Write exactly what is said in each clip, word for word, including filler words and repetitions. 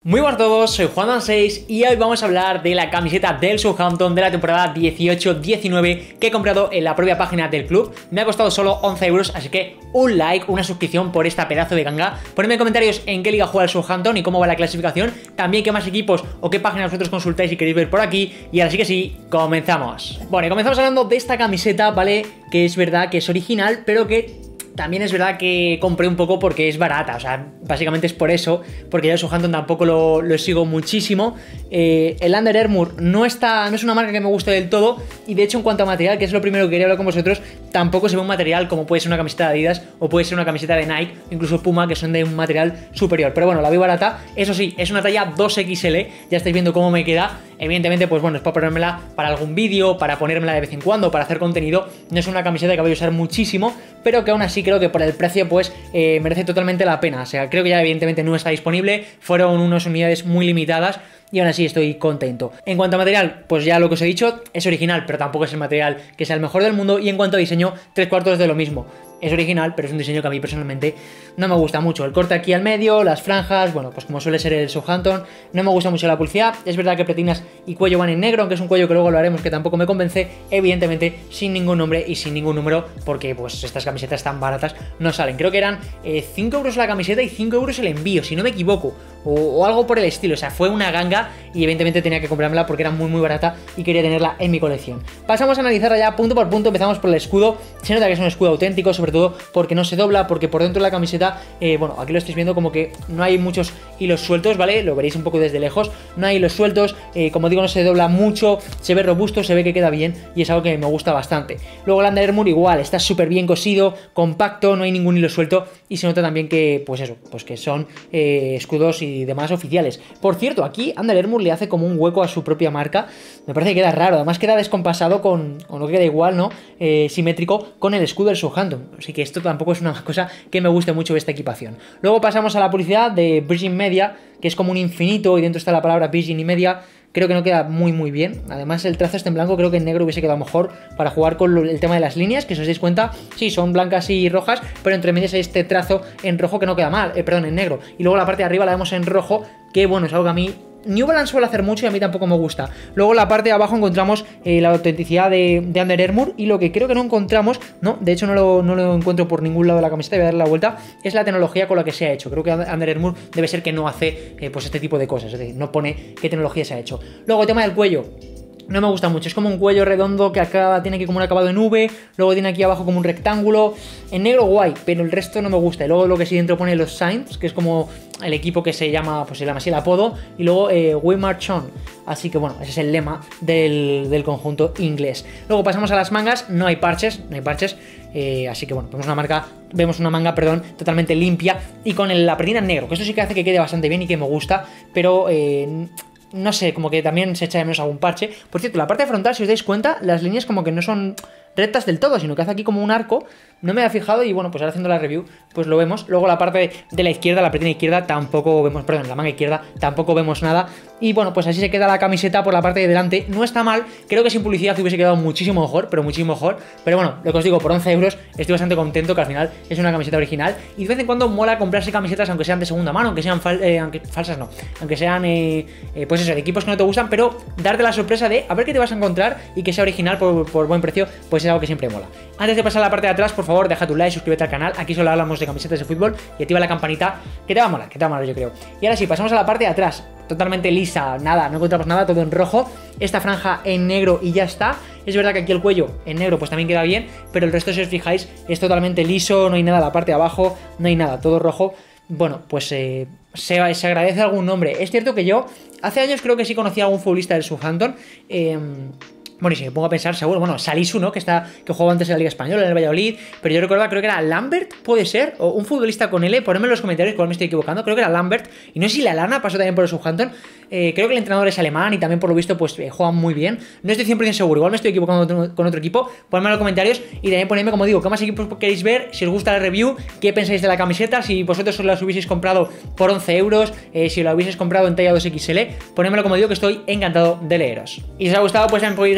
Muy buenas a todos, soy Juan seis y hoy vamos a hablar de la camiseta del Southampton de la temporada dieciocho diecinueve que he comprado en la propia página del club. Me ha costado solo once euros, así que un like, una suscripción por esta pedazo de ganga. Ponedme en comentarios en qué liga juega el Southampton y cómo va la clasificación, también qué más equipos o qué páginas vosotros consultáis y queréis ver por aquí. Y ahora sí que sí, comenzamos. Bueno, y comenzamos hablando de esta camiseta, ¿vale? Que es verdad que es original, pero que también es verdad que compré un poco porque es barata, o sea, básicamente es por eso, porque yo el Southampton tampoco lo, lo sigo muchísimo. Eh, el Under Armour no, está, no es una marca que me guste del todo, y de hecho en cuanto a material, que es lo primero que quería hablar con vosotros, tampoco se ve un material como puede ser una camiseta de Adidas o puede ser una camiseta de Nike, incluso Puma, que son de un material superior. Pero bueno, la veo barata, eso sí, es una talla dos equis ele, ya estáis viendo cómo me queda. Evidentemente, pues bueno, es para ponérmela para algún vídeo, para ponérmela de vez en cuando, para hacer contenido. No es una camiseta que voy a usar muchísimo, pero que aún así creo que por el precio pues eh, merece totalmente la pena. O sea, creo que ya evidentemente no está disponible, fueron unas unidades muy limitadas y aún así estoy contento. En cuanto a material, pues ya lo que os he dicho, es original, pero tampoco es el material que sea el mejor del mundo. Y en cuanto a diseño, tres cuartos de lo mismo. Es original, pero es un diseño que a mí personalmente no me gusta mucho. El corte aquí al medio, las franjas, bueno, pues como suele ser el Southampton, no me gusta mucho la publicidad. Es verdad que pretinas y cuello van en negro, aunque es un cuello que luego lo haremos que tampoco me convence. Evidentemente sin ningún nombre y sin ningún número, porque pues estas camisetas tan baratas no salen. Creo que eran eh, cinco euros la camiseta y cinco euros el envío, si no me equivoco, o, o algo por el estilo. O sea, fue una ganga y evidentemente tenía que comprármela porque era muy muy barata y quería tenerla en mi colección. Pasamos a analizarla ya punto por punto. Empezamos por el escudo. Se nota que es un escudo auténtico, sobre todo porque no se dobla, porque por dentro de la camiseta, eh, bueno, aquí lo estáis viendo como que no hay muchos hilos sueltos, ¿vale? Lo veréis un poco desde lejos, no hay hilos sueltos, eh, como digo, no se dobla mucho, se ve robusto, se ve que queda bien y es algo que me gusta bastante. Luego el Under Armour igual, está súper bien cosido, compacto, no hay ningún hilo suelto y se nota también que, pues eso, pues que son eh, escudos y demás oficiales. Por cierto, aquí Under Armour le hace como un hueco a su propia marca, me parece que queda raro, además queda descompasado con, o no queda igual, ¿no? Eh, simétrico con el escudo del Southampton, así que esto tampoco es una cosa que me guste mucho de esta equipación. Luego pasamos a la publicidad de Virgin Media, que es como un infinito y dentro está la palabra Virgin y Media. Creo que no queda muy muy bien. Además el trazo está en blanco, creo que en negro hubiese quedado mejor para jugar con el tema de las líneas, que si os dais cuenta, sí, son blancas y rojas, pero entre medias hay este trazo en rojo que no queda mal, eh, perdón, en negro. Y luego la parte de arriba la vemos en rojo, que bueno, es algo que a mí New Balance suele hacer mucho y a mí tampoco me gusta. Luego en la parte de abajo encontramos eh, la autenticidad de, de Under Armour, y lo que creo que no encontramos, no, de hecho no lo, no lo encuentro por ningún lado de la camiseta, voy a darle la vuelta, es la tecnología con la que se ha hecho. Creo que Under Armour debe ser que no hace eh, pues este tipo de cosas, es decir, no pone qué tecnología se ha hecho. Luego el tema del cuello. No me gusta mucho, es como un cuello redondo que acá tiene aquí como un acabado en V, luego tiene aquí abajo como un rectángulo, en negro guay, pero el resto no me gusta. Y luego lo que sí dentro pone los Saints, que es como el equipo que se llama, pues se llama así el apodo, y luego eh, We March On, así que bueno, ese es el lema del, del conjunto inglés. Luego pasamos a las mangas, no hay parches, no hay parches, eh, así que bueno, vemos una marca, vemos una manga, perdón, totalmente limpia y con el, la pretina en negro, que esto sí que hace que quede bastante bien y que me gusta, pero eh, no sé, como que también se echa de menos algún parche. Por cierto, la parte frontal, si os dais cuenta, las líneas como que no son rectas del todo, sino que hace aquí como un arco. No me había fijado y bueno, pues ahora haciendo la review pues lo vemos. Luego la parte de la izquierda, la pretina izquierda, tampoco vemos, perdón, la manga izquierda tampoco vemos nada. Y bueno, pues así se queda la camiseta por la parte de delante. No está mal, creo que sin publicidad hubiese quedado muchísimo mejor, pero muchísimo mejor. Pero bueno, lo que os digo, por once euros estoy bastante contento, que al final es una camiseta original. Y de vez en cuando mola comprarse camisetas, aunque sean de segunda mano, aunque sean fal eh, aunque, falsas no, aunque sean eh, eh, pues eso, de equipos que no te gustan, pero darte la sorpresa de a ver qué te vas a encontrar y que sea original por, por buen precio, pues es algo que siempre mola. Antes de pasar a la parte de atrás, por favor, deja tu like, suscríbete al canal. Aquí solo hablamos de camisetas de fútbol y activa la campanita, que te va a molar, que te va a molar, yo creo. Y ahora sí, pasamos a la parte de atrás, totalmente lisa, nada, no encontramos nada, todo en rojo, esta franja en negro y ya está. Es verdad que aquí el cuello en negro pues también queda bien, pero el resto, si os fijáis, es totalmente liso, no hay nada en la parte de abajo, no hay nada, todo rojo. Bueno, pues eh, se, se agradece algún nombre. Es cierto que yo hace años creo que sí conocía a algún futbolista del Southampton. Eh, Bueno, y si me pongo a pensar, seguro, bueno, Salisu, ¿no? Que está, que jugaba antes en la Liga Española, en el Valladolid, pero yo recuerdo, creo que era Lambert, puede ser, o un futbolista con L, ponedme en los comentarios, igual me estoy equivocando, creo que era Lambert, y no sé si la Lana pasó también por el Southampton. Eh, creo que el entrenador es alemán y también por lo visto pues eh, juegan muy bien. No estoy cien por cien seguro, igual me estoy equivocando con otro equipo. Ponedme en los comentarios y también ponedme, como digo, qué más equipos queréis ver, si os gusta la review, qué pensáis de la camiseta, si vosotros os las hubieseis comprado por once euros, eh, si la hubieseis comprado en talla dos equis ele, ponedmelo, como digo, que estoy encantado de leeros. Y si os ha gustado, pues también podéis dejar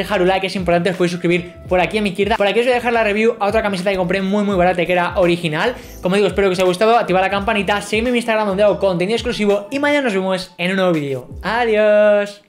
dejar un like, es importante, os podéis suscribir por aquí a mi izquierda. Por aquí os voy a dejar la review a otra camiseta que compré muy muy barata, que era original. Como digo, espero que os haya gustado, activad la campanita, seguidme en mi Instagram donde hago contenido exclusivo y mañana nos vemos en un nuevo vídeo. Adiós.